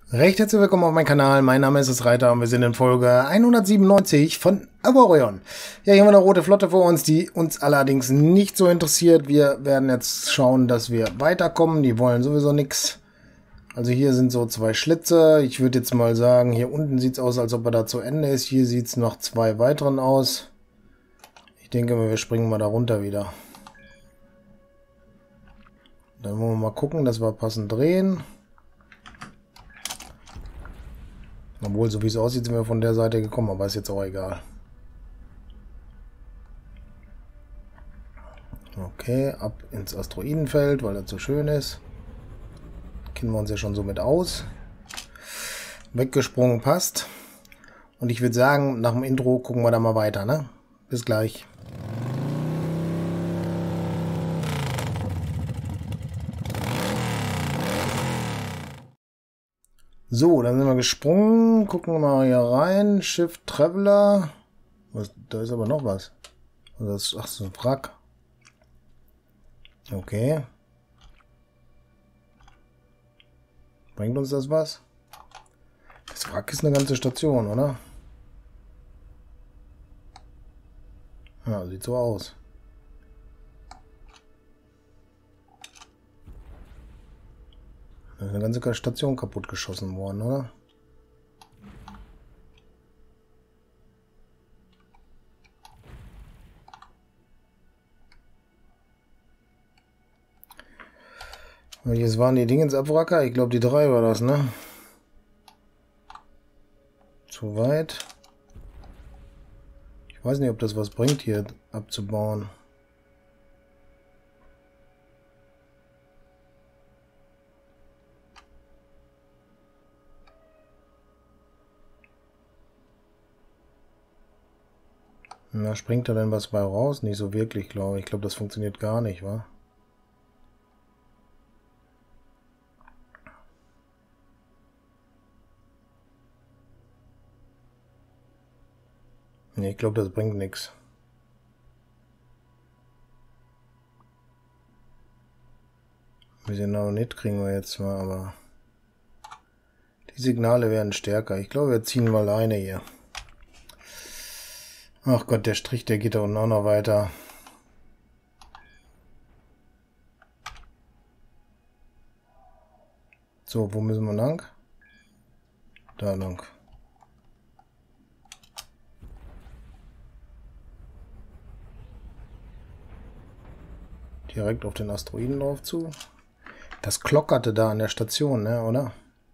Recht herzlich willkommen auf meinem Kanal. Mein Name ist Reiter und wir sind in Folge 197 von Avorion. Ja, hier haben wir eine rote Flotte vor uns, die uns allerdings nicht so interessiert. Wir werden jetzt schauen, dass wir weiterkommen. Die wollen sowieso nichts. Also hier sind so zwei Schlitze. Ich würde jetzt mal sagen, hier unten sieht es aus, als ob er da zu Ende ist. Hier sieht es noch zwei weiteren aus. Ich denke mal, wir springen mal da runter wieder. Dann wollen wir mal gucken, dass wir passend drehen. Obwohl, so wie es aussieht, sind wir von der Seite gekommen, aber ist jetzt auch egal. Okay, ab ins Asteroidenfeld, weil das so schön ist. Kennen wir uns ja schon so mit aus. Weggesprungen passt. Und ich würde sagen, nach dem Intro gucken wir da mal weiter, ne? Bis gleich. So, dann sind wir gesprungen. Gucken wir mal hier rein. Shift Traveler. Was, da ist aber noch was. Das ist, ach, so ein Wrack. Okay. Bringt uns das was? Das Wrack ist eine ganze Station, oder? Ja, sieht so aus. Da ist eine ganze Station kaputt geschossen worden, oder? Welches waren die Dingensabwracker? Ich glaube, die 3 war das, ne? Zu weit. Ich weiß nicht, ob das was bringt, hier abzubauen. Na, springt da denn was bei raus? Nicht so wirklich, glaube ich. Ich glaube, das funktioniert gar nicht, wa? Ne, ich glaube, das bringt nichts. Ein bisschen Naonit kriegen wir jetzt mal, aber die Signale werden stärker. Ich glaube, wir ziehen mal eine hier. Ach Gott, der Strich, der geht da unten auch noch weiter. So, wo müssen wir lang? Da lang. Direkt auf den Asteroiden drauf zu. Das klockerte da an der Station, ne, oder?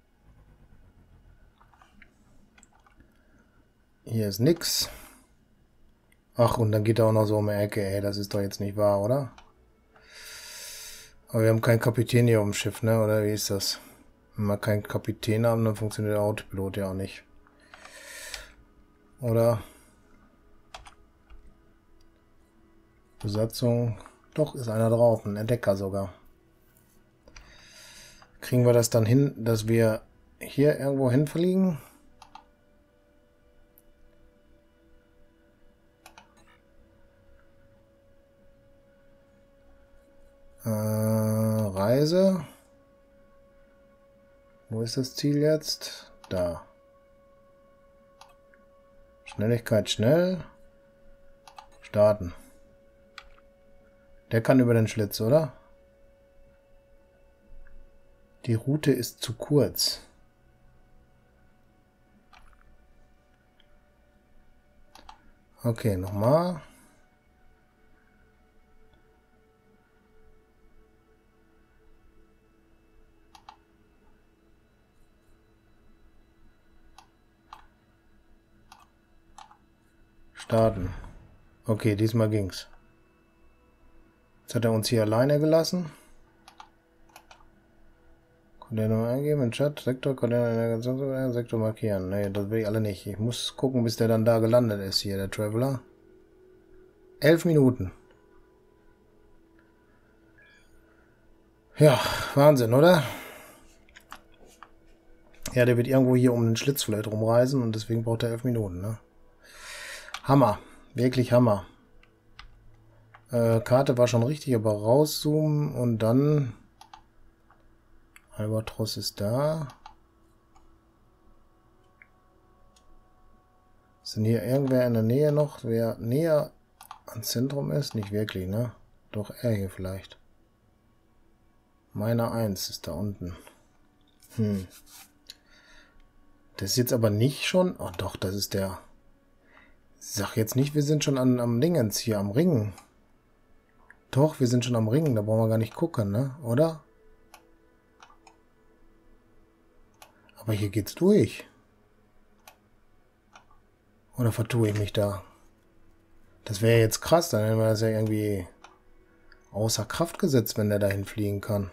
Hier ist nix. Ach, und dann geht er auch noch so um die Ecke, ey. Das ist doch jetzt nicht wahr, oder? Aber wir haben keinen Kapitän hier auf dem Schiff, ne? Oder wie ist das? Wenn wir keinen Kapitän haben, dann funktioniert der Autopilot ja auch nicht. Oder? Besatzung. Doch, ist einer drauf. Ein Entdecker sogar. Kriegen wir das dann hin, dass wir hier irgendwo hinfliegen? Reise. Wo ist das Ziel jetzt? Da. Schnelligkeit schnell. Starten. Der kann über den Schlitz, oder? Die Route ist zu kurz. Okay, nochmal. Starten. Okay, diesmal ging's. Jetzt hat er uns hier alleine gelassen. Koordinate eingeben im Chat. Sektor, Koordinate, Sektor markieren. Ne, das will ich alle nicht. Ich muss gucken, bis der dann da gelandet ist hier, der Traveler. 11 Minuten. Ja, Wahnsinn, oder? Ja, der wird irgendwo hier um den Schlitz vielleicht rumreisen und deswegen braucht er 11 Minuten, ne? Hammer. Wirklich Hammer. Karte war schon richtig, aber rauszoomen und dann... Albatros ist da. Ist denn hier irgendwer in der Nähe noch, wer näher ans Zentrum ist? Nicht wirklich, ne? Doch er hier vielleicht. Meiner 1 ist da unten. Das ist jetzt aber nicht schon... Oh doch, das ist der... Sag jetzt nicht, wir sind schon am Dingens hier, am Ring. Doch, wir sind schon am Ring, da brauchen wir gar nicht gucken, ne? Oder? Aber hier geht's durch. Oder vertue ich mich da? Das wäre jetzt krass, dann hätten wir das ja irgendwie außer Kraft gesetzt, wenn der dahin fliegen kann.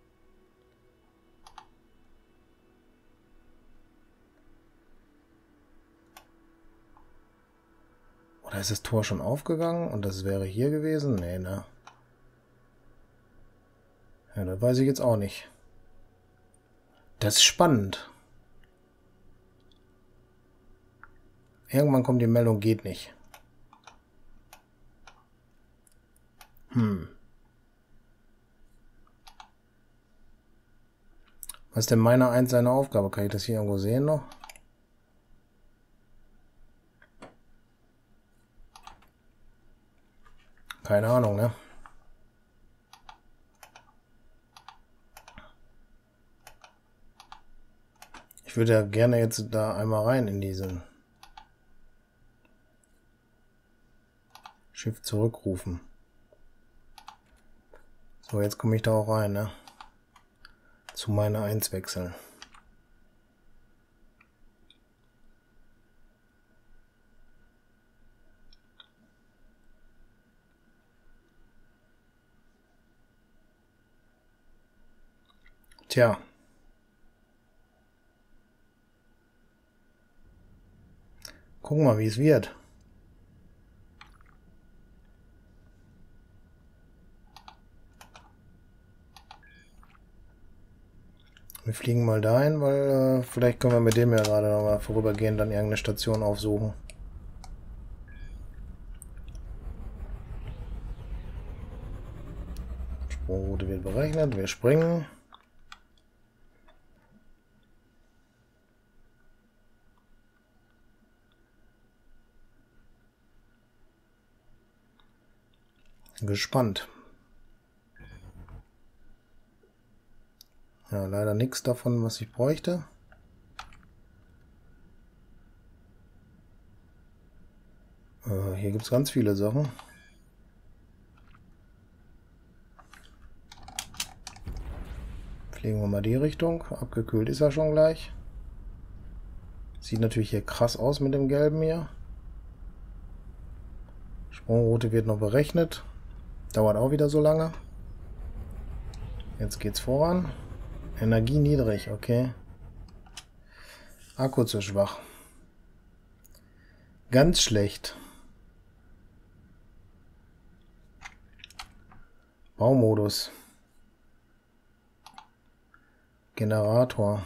Oder ist das Tor schon aufgegangen und das wäre hier gewesen? Nee, ne? Ja, das weiß ich jetzt auch nicht. Das ist spannend. Irgendwann kommt die Meldung, geht nicht. Was ist denn meiner 1 seine Aufgabe? Kann ich das hier irgendwo sehen noch? Keine Ahnung, ne? Ich würde ja gerne jetzt da einmal rein in diesen Schiff zurückrufen. So, jetzt komme ich da auch rein, ne? Zu meiner 1 wechseln. Tja. Gucken wir mal, wie es wird. Wir fliegen mal dahin, weil vielleicht können wir mit dem ja gerade noch mal vorübergehend dann irgendeine Station aufsuchen. Sprungroute wird berechnet, wir springen. Gespannt. Ja, leider nichts davon, was ich bräuchte. Hier gibt es ganz viele Sachen. Fliegen wir mal die Richtung. Abgekühlt ist er schon gleich. Sieht natürlich hier krass aus mit dem Gelben hier. Sprungroute wird noch berechnet. Dauert auch wieder so lange. Jetzt geht's voran. Energie niedrig, okay. Akku zu schwach. Ganz schlecht. Baumodus. Generator.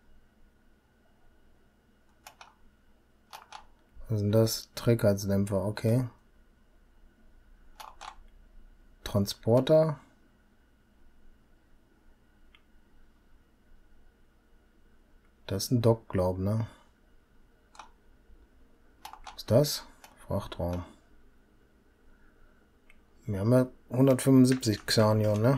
Was ist denn das? Trägheitsdämpfer, okay. Transporter. Das ist ein Dock, glaube ich, ne? Was ist das? Frachtraum. Wir haben ja 175 Xanion, ne?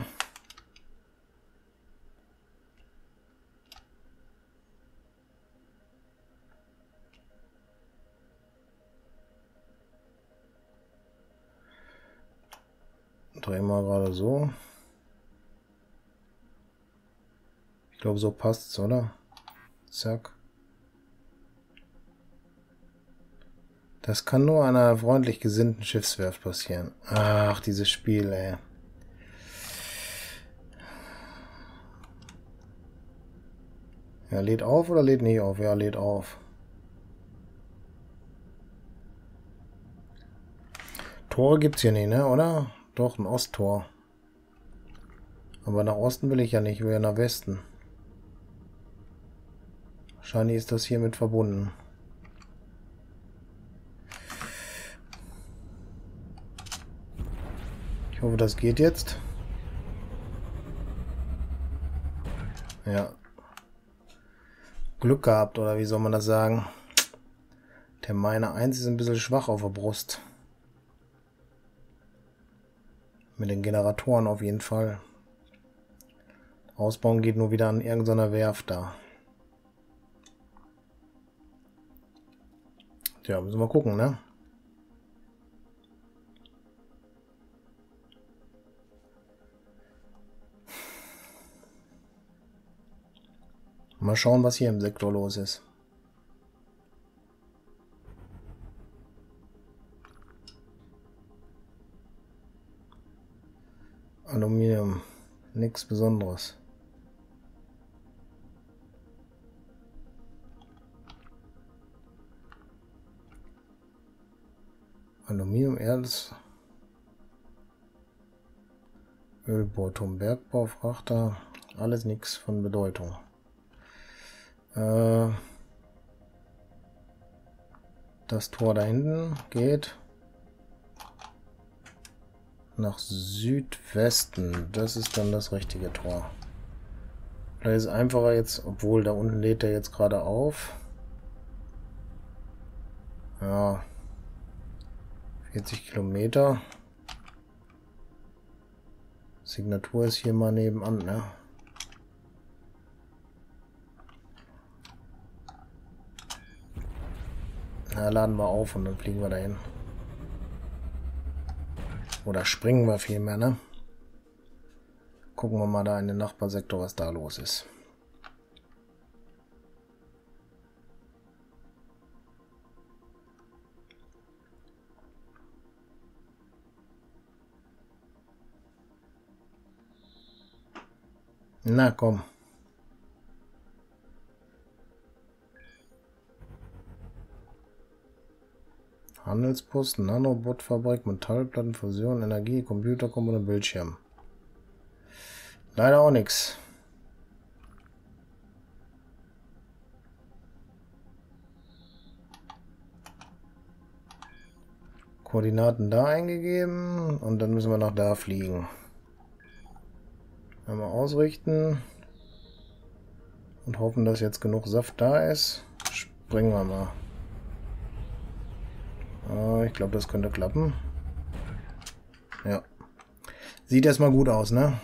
Drehen wir gerade so. Ich glaube, so passt's, oder? Zack. Das kann nur einer freundlich gesinnten Schiffswerft passieren. Ach, dieses Spiel, ey. Ja, lädt auf oder lädt nicht auf? Ja, lädt auf. Tore gibt's hier nicht, ne, oder? Doch, ein Osttor. Aber nach Osten will ich ja nicht, ich will ja nach Westen. Wahrscheinlich ist das hiermit verbunden. Ich hoffe, das geht jetzt. Ja. Glück gehabt, oder wie soll man das sagen? Der Miner 1 ist ein bisschen schwach auf der Brust. Mit den Generatoren auf jeden Fall. Ausbauen geht nur wieder an irgendeiner Werft da. Tja, müssen wir mal gucken, ne? Mal schauen, was hier im Sektor los ist. Aluminium, nichts Besonderes. Aluminium, Erz, Ölbohrturm, Bergbau, Frachter, alles nichts von Bedeutung. Das Tor da hinten geht nach Südwesten. Das ist dann das richtige Tor. Vielleicht ist es einfacher jetzt, obwohl da unten lädt er jetzt gerade auf. Ja. 40 Kilometer. Signatur ist hier mal nebenan, ne? Na, laden wir auf und dann fliegen wir dahin. Oder springen wir vielmehr, ne? Gucken wir mal da in den Nachbarsektor, was da los ist. Na komm. Handelsposten, Nanobotfabrik, Metallplatten, Fusion, Energie, Computerkomponente, Bildschirm. Leider auch nichts. Koordinaten da eingegeben und dann müssen wir nach da fliegen. Einmal ausrichten und hoffen, dass jetzt genug Saft da ist. Springen wir mal. Ich glaube, das könnte klappen. Ja. Sieht erstmal gut aus, ne?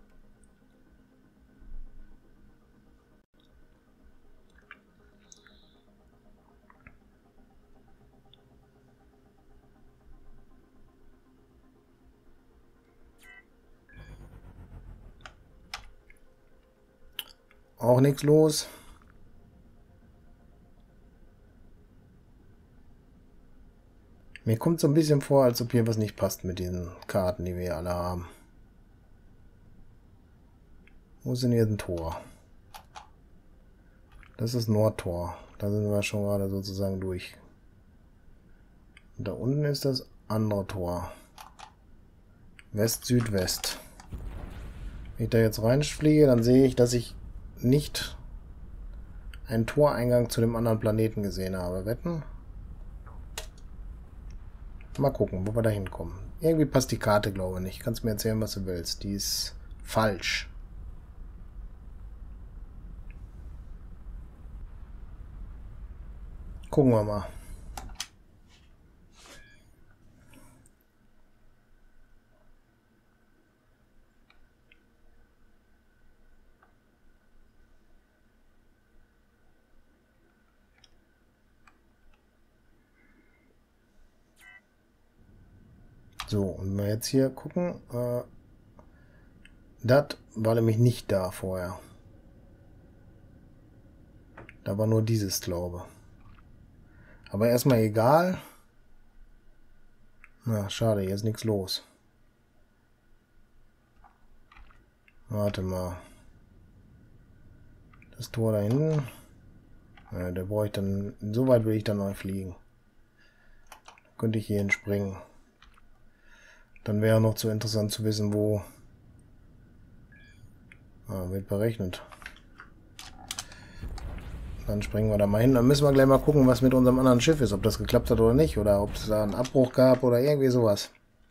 Auch nichts los. Mir kommt so ein bisschen vor, als ob hier was nicht passt mit diesen Karten, die wir hier alle haben. Wo ist denn hier ein Tor? Das ist Nordtor. Da sind wir schon gerade sozusagen durch. Und da unten ist das andere Tor. West-Südwest. Wenn ich da jetzt reinfliege, dann sehe ich, dass ich nicht einen Toreingang zu dem anderen Planeten gesehen habe. Wetten? Mal gucken, wo wir da hinkommen. Irgendwie passt die Karte, glaube ich, nicht. Kannst mir erzählen, was du willst. Die ist falsch. Gucken wir mal. So, und wenn wir jetzt hier gucken, das war nämlich nicht da vorher. Da war nur dieses, glaube ich. Aber erstmal egal. Na, schade, hier ist nichts los. Warte mal. Das Tor da hinten. Ja, der brauche ich dann. So weit will ich dann noch fliegen. Könnte ich hier hinspringen. Dann wäre noch zu interessant zu wissen, wo. Wird berechnet. Dann springen wir da mal hin. Dann müssen wir gleich mal gucken, was mit unserem anderen Schiff ist. Ob das geklappt hat oder nicht. Oder ob es da einen Abbruch gab oder irgendwie sowas.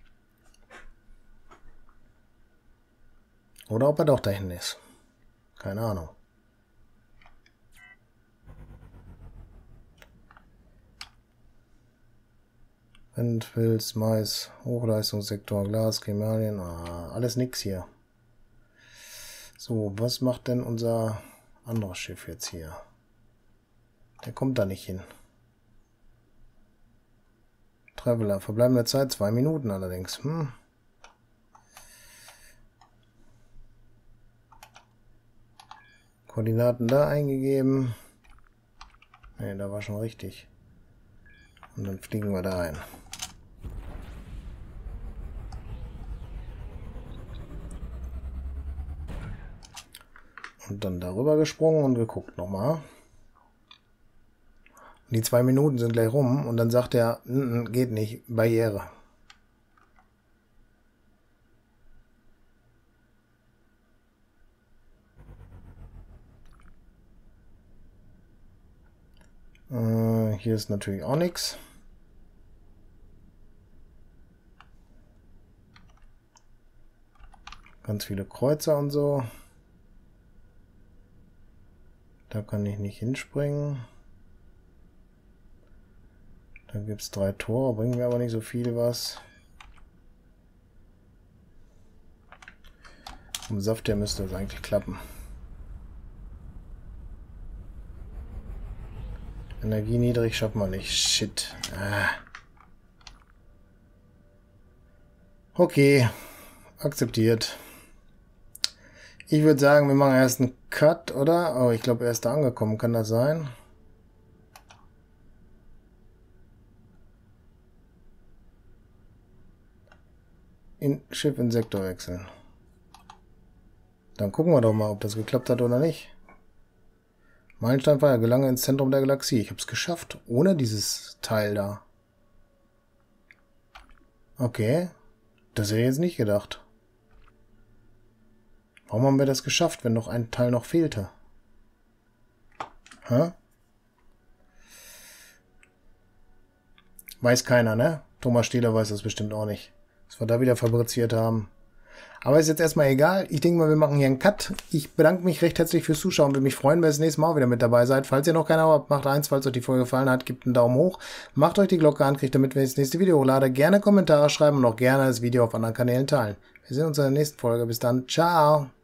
Oder ob er doch dahin ist. Keine Ahnung. Rind, Pilz, Mais, Hochleistungssektor, Glas, Chemikalien, alles nix hier. So, was macht denn unser anderes Schiff jetzt hier? Der kommt da nicht hin. Traveler, verbleibende Zeit 2 Minuten allerdings. Koordinaten da eingegeben. Ne, da war schon richtig. Und dann fliegen wir da ein. Und dann darüber gesprungen und geguckt nochmal. Die 2 Minuten sind gleich rum und dann sagt er, geht nicht, Barriere. Hier ist natürlich auch nichts. Ganz viele Kreuzer und so. Da kann ich nicht hinspringen. Da gibt es 3 Tore, bringen mir aber nicht so viel was. Vom Saft her müsste das eigentlich klappen. Energie niedrig schaffen wir nicht. Shit. Okay. Akzeptiert. Ich würde sagen, wir machen erst einen Cut, oder? Oh, ich glaube, er ist da angekommen. Kann das sein? Schiff in Sektor wechseln. Dann gucken wir doch mal, ob das geklappt hat oder nicht. Meilensteinpfeiler, gelange ins Zentrum der Galaxie. Ich habe es geschafft, ohne dieses Teil da. Okay. Das hätte ich jetzt nicht gedacht. Warum haben wir das geschafft, wenn noch ein Teil noch fehlte? Hä? Weiß keiner, ne? Thomas Stehler weiß das bestimmt auch nicht. Was wir da wieder fabriziert haben. Aber ist jetzt erstmal egal. Ich denke mal, wir machen hier einen Cut. Ich bedanke mich recht herzlich fürs Zuschauen. Würde mich freuen, wenn ihr das nächste Mal auch wieder mit dabei seid. Falls ihr noch keiner habt, macht eins. Falls euch die Folge gefallen hat, gebt einen Daumen hoch. Macht euch die Glocke an, kriegt damit, wenn ich das nächste Video hochlade. Gerne Kommentare schreiben und auch gerne das Video auf anderen Kanälen teilen. Wir sehen uns in der nächsten Folge. Bis dann. Ciao.